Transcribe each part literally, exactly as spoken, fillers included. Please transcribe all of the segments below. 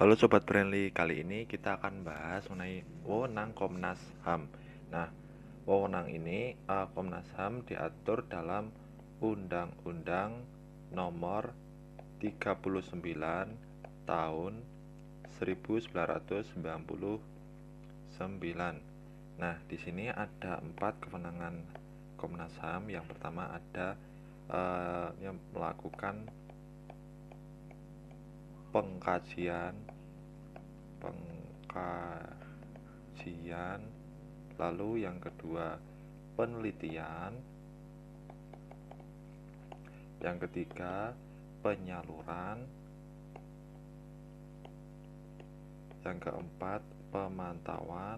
Halo Sobat Friendly, kali ini kita akan bahas mengenai wewenang Komnas H A M. Nah, wewenang ini uh, Komnas H A M diatur dalam Undang-Undang Nomor tiga puluh sembilan Tahun seribu sembilan ratus sembilan puluh sembilan. Nah, di sini ada empat kewenangan Komnas H A M. Yang pertama ada uh, yang melakukan pengkajian pengkajian lalu yang kedua penelitian, yang ketiga penyaluran, yang keempat pemantauan,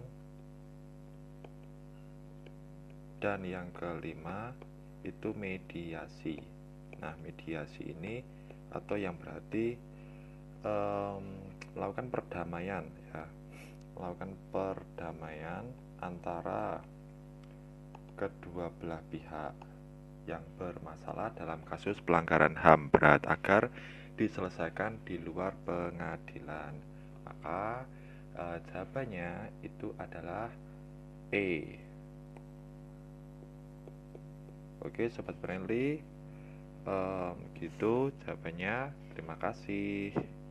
dan yang kelima itu mediasi. Nah, mediasi ini atau yang berarti um, melakukan perdamaian ya melakukan perdamaian antara kedua belah pihak yang bermasalah dalam kasus pelanggaran H A M berat agar diselesaikan di luar pengadilan. Maka eh, jawabannya itu adalah E. Oke Sobat Friendly, um, gitu jawabannya. Terima kasih.